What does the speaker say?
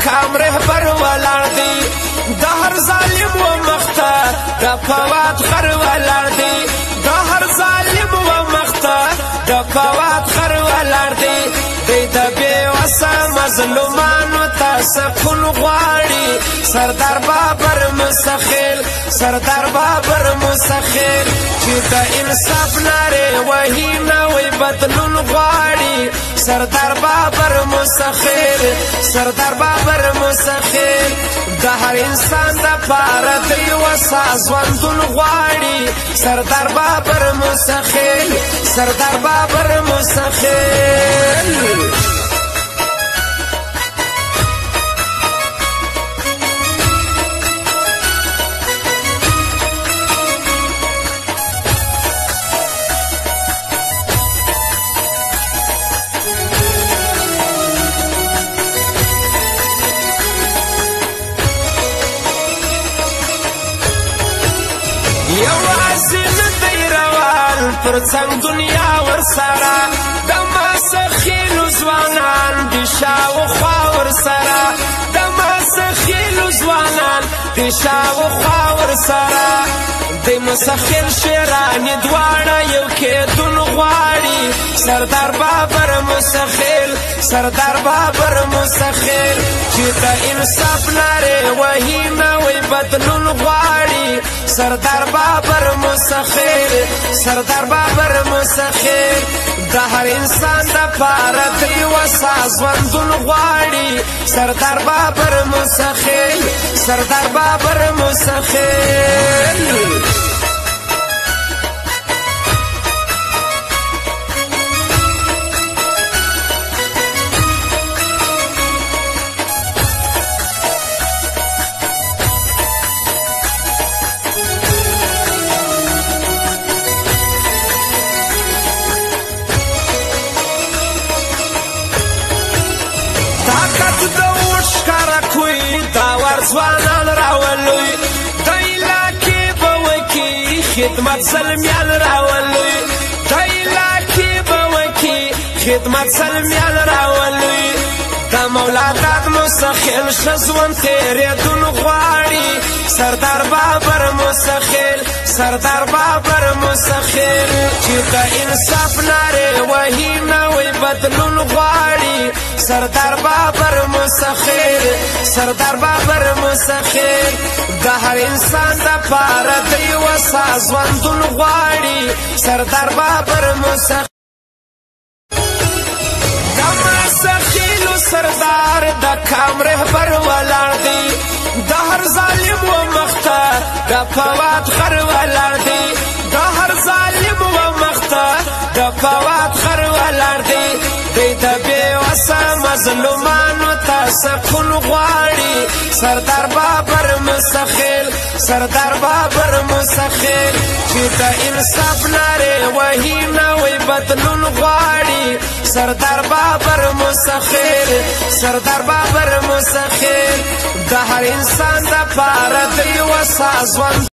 کام رهبر ولاړ دی د هر ظالم و مخته د فواد خر ولاړ دی د هر ظالم و مخته د فواد خر ولاړ دی د بې وسه مظلومانو ته سکون غواړي سردار بابر مسخیل سردار بابر مسخیل چې د انصاف نارې وهي نوی بدلون غواړي سردار بابر مسخیل سردار بابر مسخیل د هر انسان دپاره د یوه ساز ژوندون غواړي سردار بابر مسخیل سردار بابر مسخیل یوازې نه دی روان پر څنګ دنیا ورسره د ماسخیلو ځوانان د شاوخوا ورسره د ماسخیلو ځوانان د شاوخوا ورسره د مسخیل شیرانې دواړه یو کېدون غواړي سردار بابر مسخیل سردار بابر مسخیل چې د انصاف نارې وهي نوی بدلون غواړي سردار بابر مسخیل سردار بابر مسخیل د هر انسان دپاره د یوه ساز ژوندون غواړي سردار بابر مسخیل سردار بابر مسخیل طاقت د اوښ ښکاره کوي دا ور ځوانان راولوي د علاقې به وکي خدمت زلمیان راولوي د علاقې به وکي خدمت زلمیان راولوي د مولا داد مسخیل ښه ژوند تېرېدون غواړي سردار بابر مسخیل سردار بابر مسخیل چې د انصاف نارې وهي نوی بدلون غواړي سردار بابر مسخیل سردار بابر مسخیل د هر انسان دپاره د یوه ساز ژوندون غواړي سردار بابر مسخیل د مسخیلو سردار د کام رهبر ولاړ دی د هر ظالم و مخته د فواد خر ولاړ دی د هر ظالم و مخته د فواد خر ولاړ دی د بې وسه مظلومانو ته سکون غواړي سردار بابر مسخیل سردار بابر مسخیل چې د انصاف نارې وهي نوی بدلون غواړي سردار بابر مسخیل سردار بابر مسخیل د هر انسان دپاره د یوه ساز ژوند